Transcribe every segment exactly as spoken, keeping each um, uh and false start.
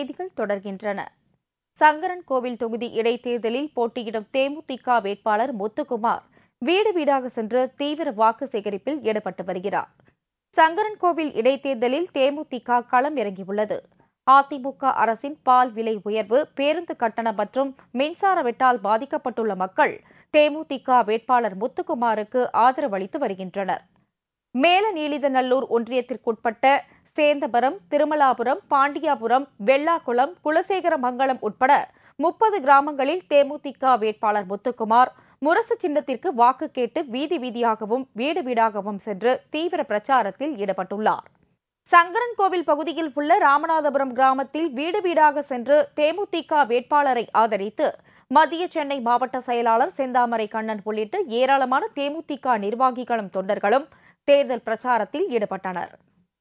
செய்திகள் தொடர்கின்றன. சங்கரன்கோவில் தொகுதி இடைத்தேர்தலில் போட்டியிடும் தேமுதிக வேட்பாளர் முத்துக்குமார் வீடு வீடாக சென்று தீவிர வாக்கு சேகரிப்பில் ஈடுபட்டு வருகிறார். சங்கரன்கோவில் இடைத்தேர்தலில் தேமுதிக களம் இறங்கியுள்ளது. அதிமுக அரசின் பால் விலை உயர்வு, பேருந்து கட்டணம் மற்றும் மின்சார வெட்டால் பாதிக்கப்பட்டுள்ள மக்கள் தேமுதிக வேட்பாளர் முத்துக்குமாருக்கு ஆதரவளித்து வருகின்றனர். மேலநீலிதநல்லூர் ஒன்றியத்திற்குட்பட்ட சேந்தபுரம், திருமலாபுரம், பாண்டியாபுரம், வெள்ளாக்குளம், குலசேகரமங்கலம் உட்பட முப்பது கிராமங்களில் தேமுதிக வேட்பாளர் முத்துக்குமார் முரசு சின்னத்திற்கு வாக்கு கேட்டு வீதி வீதியாகவும் வீடு வீடாகவும் சென்று தீவிர பிரச்சாரத்தில் ஈடுபட்டுள்ளார். சங்கரன்கோவில் பகுதியில் உள்ள ராமநாதபுரம் கிராமத்தில் வீடு வீடாக சென்று தேமுதிக வேட்பாளரை ஆதரித்து மத்திய சென்னை மாவட்ட செயலாளர் செந்தாமரை கண்ணன் உள்ளிட்ட ஏராளமான தேமுதிக நிர்வாகிகளும் தொண்டர்களும் தேர்தல் பிரச்சாரத்தில் ஈடுபட்டனர்.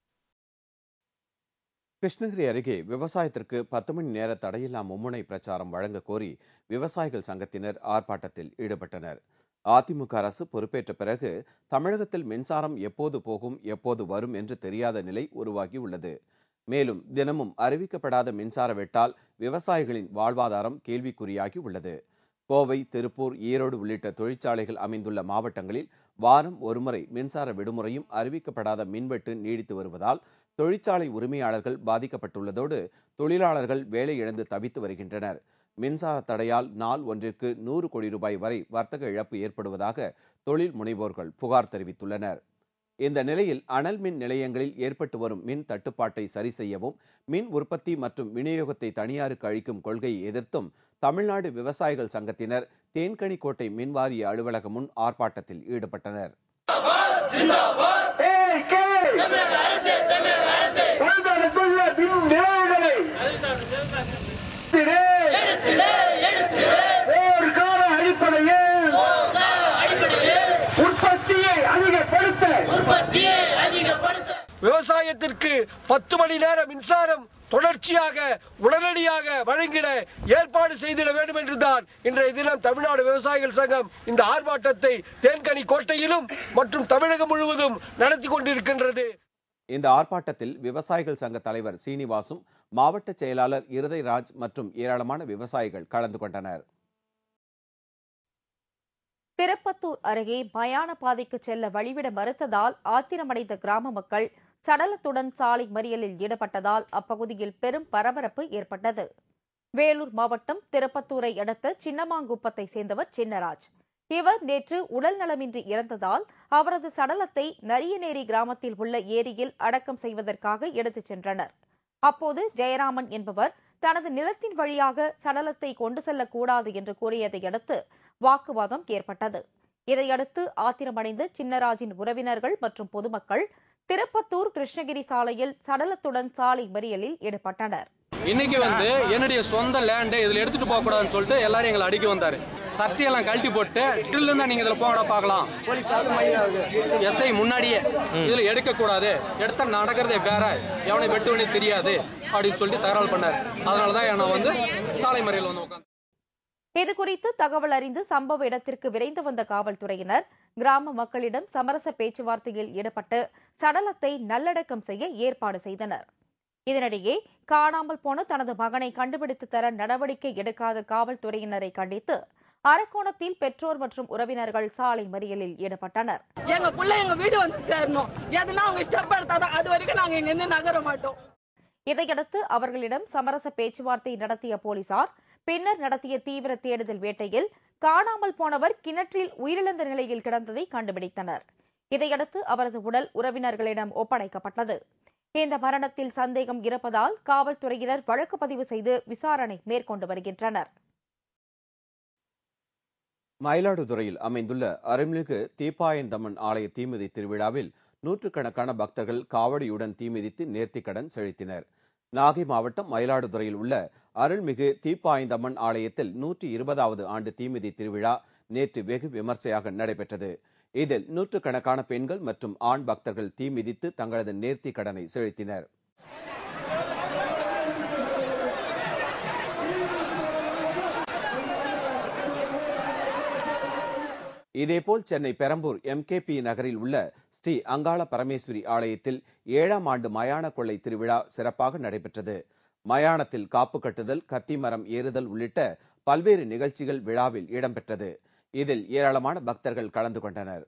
கிருஷ்ணகிரி அருகே விவசாயத்திற்கு பத்து மணி நேர தடையில்லா மும்முனை பிரச்சாரம் வழங்க கோரி விவசாயிகள் சங்கத்தினர் ஆர்ப்பாட்டத்தில் ஈடுபட்டனர். அதிமுக அரசு பொறுப்பேற்ற பிறகு தமிழகத்தில் மின்சாரம் எப்போது போகும், எப்போது வரும் என்று தெரியாத நிலை உருவாகியுள்ளது. மேலும் தினமும் அறிவிக்கப்படாத மின்சார வெட்டால் விவசாயிகளின் வாழ்வாதாரம் கேள்விக்குறியாகி உள்ளது. கோவை, திருப்பூர், ஈரோடு உள்ளிட்ட தொழிற்சாலைகள் அமைந்துள்ள மாவட்டங்களில் வாரம் ஒருமுறை மின்சார விடுமுறையும் அறிவிக்கப்படாத மின்வெட்டு நீடித்து வருவதால் தொழிற்சாலை உரிமையாளர்கள் பாதிக்கப்பட்டுள்ளதோடு தொழிலாளர்கள் வேலை இழந்து தவித்து வருகின்றனர். மின்சார தடையால் நாள் ஒன்றிற்கு நூறு கோடி ரூபாய் வரை வர்த்தக இழப்பு ஏற்படுவதாக தொழில் முனைவோர்கள் புகார் தெரிவித்துள்ளனர். இந்த நிலையில் அனல் மின் நிலையங்களில் ஏற்பட்டு வரும் மின் தட்டுப்பாட்டை சரி செய்யவும் மின் உற்பத்தி மற்றும் விநியோகத்தை தனியாருக்கு அளிக்கும் கொள்கையை எதிர்த்தும் தமிழ்நாடு விவசாயிகள் சங்கத்தினர் தேன்கனிக்கோட்டை மின்வாரிய அலுவலகம் முன் ஆர்ப்பாட்டத்தில் ஈடுபட்டனர். விவசாயத்திற்கு பத்து மணி நேர மின்சாரம் தொடர்ச்சியாக உடனடியாக வழங்கிட ஏற்பாடு செய்திட வேண்டும் என்றுதான் இன்றைய தினம் தமிழ்நாடு விவசாயிகள் சங்கம் இந்த ஆர்ப்பாட்டத்தை தேன்கனி கோட்டையிலும் மற்றும் தமிழகம் முழுவதும் நடத்தி கொண்டிருக்கின்றது. இந்த ஆர்ப்பாட்டத்தில் விவசாயிகள் சங்க தலைவர் சீனிவாசும், மாவட்ட செயலாளர் இருதயராஜ் மற்றும் ஏராளமான விவசாயிகள் கலந்து கொண்டனர். திருப்பத்தூர் அருகே மயான பாதைக்கு செல்ல வழிவிட மறுத்ததால் ஆத்திரமடைந்த கிராம மக்கள் சடலத்துடன் சாலை மறியலில் ஈடுபட்டதால் அப்பகுதியில் பெரும் பரபரப்பு ஏற்பட்டது. வேலூர் மாவட்டம் திருப்பத்தூரை அடுத்த சின்னமாங்குப்பத்தை சேர்ந்தவர் சின்னராஜ். இவர் நேற்று உடல் நலமின்றி இறந்ததால் அவரது சடலத்தை நரியநேரி கிராமத்தில் உள்ள ஏரியில் அடக்கம் செய்வதற்காக எடுத்துச் சென்றனர். அப்போது ஜெயராமன் என்பவர் தனது நிலத்தின் வழியாக சடலத்தை கொண்டு செல்லக்கூடாது என்று கூறியதை அடுத்து வாக்குவாதம் ஏற்பட்டது. இதையடுத்து ஆத்திரமடைந்த சின்னராஜின் உறவினர்கள் மற்றும் பொதுமக்கள் திருப்பத்தூர் கிருஷ்ணகிரி சாலையில் சடலத்துடன் சாலை மறியலில் ஈடுபட்டனர். இன்னைக்கு வந்து என்னுடைய சொந்த லேண்டை இதுல எடுத்துட்டு போக கூடாதுன்னு சொல்லிட்டு எல்லாரும் எங்களை அடிக்க வந்தாரு. சட்டையெல்லாம் கழட்டி போட்டு இருந்தா நீங்க இதுல போகடா பாக்கலாம், எஸ்ஐ முன்னாடியே இதுல எடுக்க கூடாது, எடுத்தா நடக்கிறதே வேற, எவனை வெட்டுவனே தெரியாது அப்படின்னு சொல்லிட்டு தகராறு பண்ணாரு. அதனாலதான் நான் வந்து சாலை மறியல் வந்து உட்காந்து. இதுகுறித்து தகவல் அறிந்து சம்பவ இடத்திற்கு விரைந்து வந்த காவல்துறையினர் கிராம மக்களிடம் சமரச பேச்சுவார்த்தையில் ஈடுபட்டு சடலத்தை நல்லடக்கம் செய்ய ஏற்பாடு செய்தனர். இதனிடையே காணாமல் போன தனது மகனை கண்டுபிடித்து தர நடவடிக்கை எடுக்காத காவல்துறையினரை கண்டித்து அரக்கோணத்தில் பெற்றோர் மற்றும் உறவினர்கள் சாலை மறியலில் ஈடுபட்டனர். எங்க புள்ள எங்க வீடு வந்து சேரணும், எதுனா அவங்க ஸ்டெப் எடுத்தாதான் அது வரைக்கும் நாங்க இங்க இருந்து நகர மாட்டோம். இதையடுத்து அவர்களிடம் சமரச பேச்சுவார்த்தை நடத்திய போலீசார் பின்னர் நடத்திய தீவிர தேடுதல் வேட்டையில் காணாமல் போனவர் கிணற்றில் உயிரிழந்த நிலையில் கிடந்ததை கண்டுபிடித்தனர். இதையடுத்து அவரது உடல் உறவினர்களிடம் ஒப்படைக்கப்பட்டது. இந்த மரணத்தில் சந்தேகம் இருப்பதால் காவல்துறையினர் வழக்கு பதிவு செய்து விசாரணை மேற்கொண்டு வருகின்றனர். மயிலாடுதுறையில் அமைந்துள்ள அருள்மிகு தீப்பாயந்தம்மன் ஆலய தீமிதி திருவிழாவில் நூற்றுக்கணக்கான பக்தர்கள் காவடியுடன் தீமிதித்து நேர்த்திக்கடன் செலுத்தினர். நாகை மாவட்டம் மயிலாடுதுறையில் உள்ள அருள்மிகு தீப்பாயந்தம்மன் ஆலயத்தில் நூற்றி இருபதாவது ஆண்டு தீமிதி திருவிழா நேற்று வெகு விமர்சையாக நடைபெற்றது. இதில் நூற்றுக்கணக்கான பெண்கள் மற்றும் ஆண் பக்தர்கள் தீமிதித்து தங்களது நேர்த்தி கடனை செலுத்தினர். இதேபோல் Chennai Perambur M K B நகரில் உள்ள ஸ்ரீ அங்காள பரமேஸ்வரி ஆலயத்தில் ஏழாம் ஆண்டு மயான கொள்ளை திருவிழா சிறப்பாக நடைபெற்றது. மயானத்தில் காப்பு கட்டுதல், கத்தி மரம் ஏறுதல் உள்ளிட்ட பல்வேறு நிகழ்ச்சிகள் விழாவில் இடம்பெற்றது. இதில் ஏராளமான பக்தர்கள் கலந்து கொண்டனர்.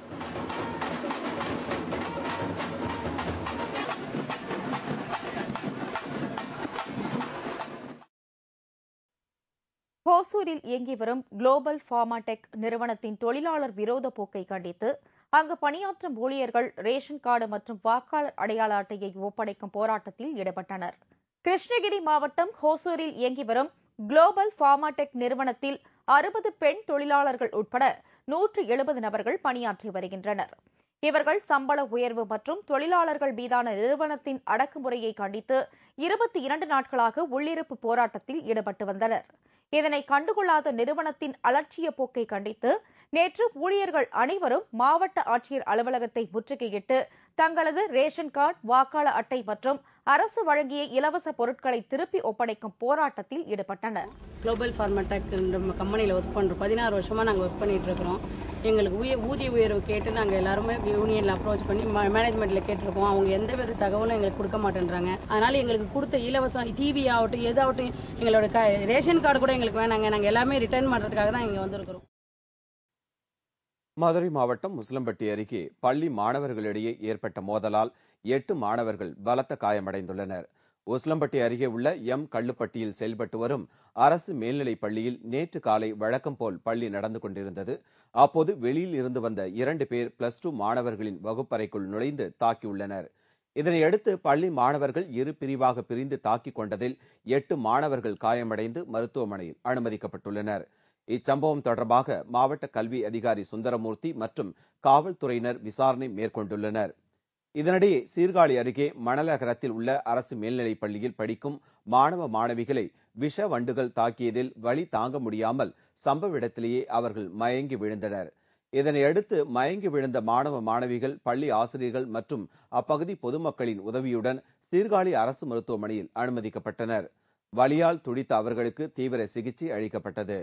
ஹோசூரில் இயங்கி வரும் குளோபல் ஃபார்மாடெக் நிறுவனத்தின் தொழிலாளர் விரோத போக்கை கண்டித்து அங்கு பணியாற்றும் ஊழியர்கள் ரேஷன் கார்டு மற்றும் வாக்காளர் அடையாள அட்டையை ஒப்படைக்கும் போராட்டத்தில் ஈடுபட்டனர். கிருஷ்ணகிரி மாவட்டம் ஹோசூரில் இயங்கி வரும் குளோபல் ஃபார்மாடெக் நிறுவனத்தில் அறுபது பெண் தொழிலாளர்கள் உட்பட நூற்று எழுபது நபர்கள் பணியாற்றி வருகின்றனர். இவர்கள் சம்பள உயர்வு மற்றும் தொழிலாளர்கள் மீதான நிறுவனத்தின் அடக்குமுறையை கண்டித்து இருபத்தி இரண்டு நாட்களாக உள்ளிருப்பு போராட்டத்தில் ஈடுபட்டு வந்தனர். இதனை கண்டுகொள்ளாத நிறுவனத்தின் அலட்சிய போக்கை கண்டித்து நேற்று ஊழியர்கள் அனைவரும் மாவட்ட ஆட்சியர் அலுவலகத்தை முற்றுகையிட்டு தங்களது ரேஷன் கார்டு, வாக்காளர் அட்டை மற்றும் அரசு வழங்கிய இலவச பொருட்களை திருப்பி ஒப்படைக்கும் போராட்டத்தில் ஈடுபட்டனர். குளோபல் ஃபார்மாடெக் கம்பெனியில் ஒர்க் பண்ணுறோம். பதினாறு வருஷமாக நாங்கள் ஒர்க் பண்ணிட்டு இருக்கிறோம். எங்களுக்கு உய ஊதிய உயர்வு கேட்டு நாங்கள் எல்லாருமே யூனியனில் அப்ரோச் பண்ணி மேனேஜ்மெண்ட்டில் கேட்டிருக்கோம். அவங்க எந்த வித தகவலும் எங்களுக்கு கொடுக்க மாட்டேன்றாங்க. அதனால் எங்களுக்கு கொடுத்த இலவசம் டிவி ஆகட்டும் எதாகட்டும் எங்களோட க ரேஷன் கார்டு கூட எங்களுக்கு வேணாங்க. நாங்கள் எல்லாமே ரிட்டர்ன் பண்ணுறதுக்காக தான் இங்கே வந்திருக்கிறோம். மதுரை மாவட்டம் முஸ்லம்பட்டி அருகே பள்ளி மாணவர்களிடையே ஏற்பட்ட மோதலால் எட்டு மாணவர்கள் பலத்த காயமடைந்துள்ளனர். உஸ்லம்பட்டி அருகே உள்ள எம் கள்ளுப்பட்டியில் செயல்பட்டு வரும் அரசு மேல்நிலைப் பள்ளியில் நேற்று காலை வழக்கம் போல் பள்ளி நடந்து கொண்டிருந்தது. அப்போது வெளியில் இருந்து வந்த இரண்டு பேர் பிளஸ் டூ மாணவர்களின் வகுப்பறைக்குள் நுழைந்து தாக்கியுள்ளனர். இதனையடுத்து பள்ளி மாணவர்கள் இரு பிரிவாக பிரிந்து தாக்கிக் கொண்டதில் எட்டு மாணவர்கள் காயமடைந்து மருத்துவமனையில் அனுமதிக்கப்பட்டுள்ளனர். இச்சம்பவம் தொடர்பாக மாவட்ட கல்வி அதிகாரி சுந்தரமூர்த்தி மற்றும் காவல்துறையினர் விசாரணை மேற்கொண்டுள்ளனர். இதனிடையே சீர்காழி அருகே மணலகரத்தில் உள்ள அரசு மேல்நிலைப் பள்ளியில் படிக்கும் மாணவ மாணவிகளை விஷ வண்டுகள் தாக்கியதில் வலி தாங்க முடியாமல் சம்பவ இடத்திலேயே அவர்கள் மயங்கி விழுந்தனர். இதனையடுத்து மயங்கி விழுந்த மாணவ மாணவிகள் பள்ளி ஆசிரியர்கள் மற்றும் அப்பகுதி பொதுமக்களின் உதவியுடன் சீர்காழி அரசு மருத்துவமனையில் அனுமதிக்கப்பட்டனர். வலியால் துடித்த அவர்களுக்கு தீவிர சிகிச்சை அளிக்கப்பட்டது.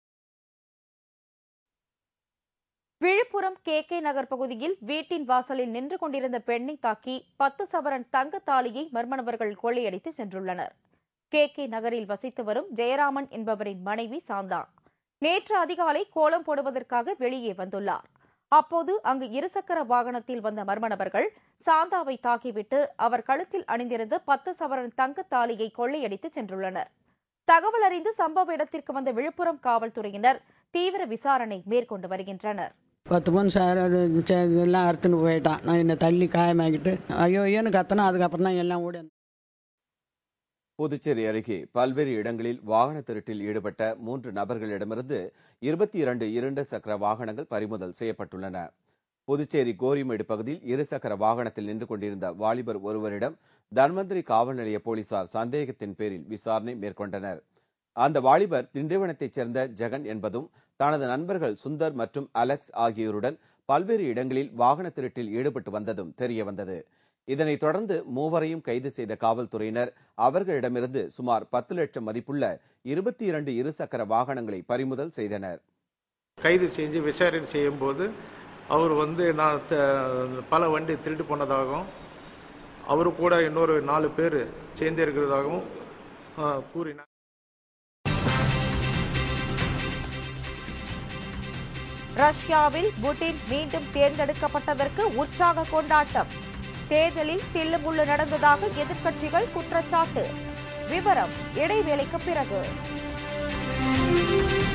விழுப்புரம் கே கே நகர் பகுதியில் வீட்டின் வாசலில் நின்று கொண்டிருந்த பெண்ணை தாக்கி பத்து சவரன் தங்க தாலியை மர்ம நபர்கள் கொள்ளையடித்து சென்றுள்ளனர். கே கே நகரில் வசித்து வரும் ஜெயராமன் என்பவரின் மனைவி சாந்தா நேற்று அதிகாலை கோலம் போடுவதற்காக வெளியே வந்துள்ளார். அப்போது அங்கு இருசக்கர வாகனத்தில் வந்த மர்ம நபர்கள் சாந்தாவை தாக்கிவிட்டு அவர் கழுத்தில் அணிந்திருந்த பத்து சவரன் தங்க தாலியை கொள்ளையடித்து சென்றுள்ளனர். தகவல் அறிந்து சம்பவ இடத்திற்கு வந்த விழுப்புரம் காவல்துறையினர் தீவிர விசாரணை மேற்கொண்டு வருகின்றனர். பத்து பவுன் சார் எல்லாம் அறுத்துன்னு போயிட்டான். நான் என்னை தள்ளி காயமாக்கிட்டு ஐயோ ஐயோன்னு கத்தனா. அதுக்கப்புறம் தான் எல்லாம் ஓடி. புதுச்சேரி அருகே பல்வேறு இடங்களில் வாகன திருட்டில் ஈடுபட்ட மூன்று நபர்களிடமிருந்து இருபத்தி இரண்டு இரண்டு சக்கர வாகனங்கள் பறிமுதல் செய்யப்பட்டுள்ளன. புதுச்சேரி கோரிமேடு பகுதியில் இருசக்கர வாகனத்தில் நின்று கொண்டிருந்த வாலிபர் ஒருவரிடம் தன்வந்திரி காவல் நிலைய போலீசார் சந்தேகத்தின் பேரில் விசாரணை மேற்கொண்டனர். அந்த வாலிபர் திண்டிவனத்தைச் சேர்ந்த ஜெகன் என்பதும் தனது நண்பர்கள் சுந்தர் மற்றும் அலெக்ஸ் ஆகியோருடன் பல்வேறு இடங்களில் வாகன திருட்டில் ஈடுபட்டு வந்ததும் தெரியவந்தது. இதனைத் தொடர்ந்து மூவரையும் கைது செய்த காவல்துறையினர் அவர்களிடமிருந்து சுமார் பத்து லட்சம் மதிப்புள்ள இருபத்தி இரண்டு இருசக்கர வாகனங்களை பறிமுதல் செய்தனர். கைது செஞ்சு விசாரணை செய்யும் போது அவர் வந்து நான் பல வண்டி திருட்டு போனதாகவும் அவரு கூட இன்னொரு நாலு பேர் சேர்ந்து இருக்கிறதாகவும் கூறினார். ரஷ்யாவில் புட்டின் மீண்டும் தேர்ந்தெடுக்கப்பட்டதற்கு உற்சாக கொண்டாட்டம். தேர்தலில் தில்லுமுள்ளு நடந்ததாக எதிர்க்கட்சிகள் குற்றச்சாட்டு. விவரம் இடைவேளைக்கு பிறகு.